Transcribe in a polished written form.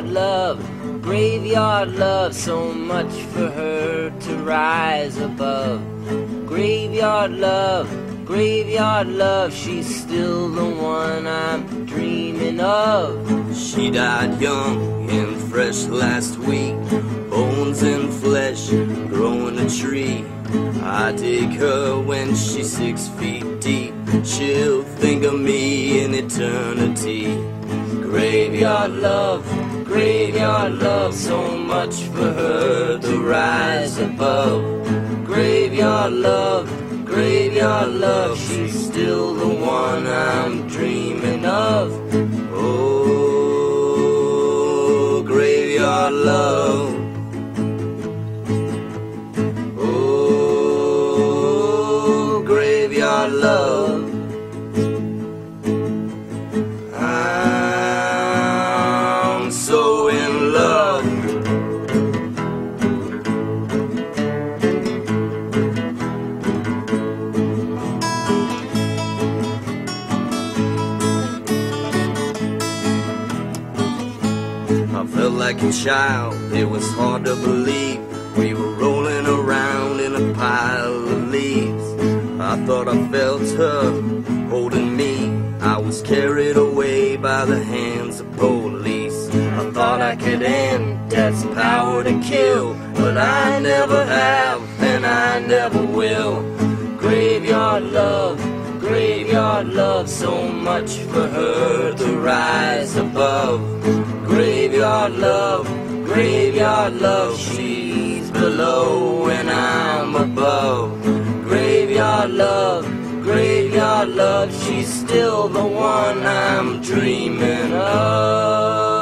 love, so much for her to rise above. Graveyard love, she's still the one I'm dreaming of. She died young and fresh last week, bones and flesh growing a tree. I dig her when she's 6 feet deep, she'll think of me in eternity. Graveyard love, so much for her to rise above. Graveyard love, she's still the one I'm dreaming of. Oh, graveyard love. Oh, graveyard love. I'm so in love. I felt like a child, it was hard to believe. We were rolling around in a pile of leaves. I thought I felt her holding me. I was carried away by the hands of police. I thought I could end death's power to kill, but I never have, and I never will. Graveyard love, so much for her to rise above. Graveyard love, she's below and I'm above. Graveyard love, she's still the one I'm dreaming of.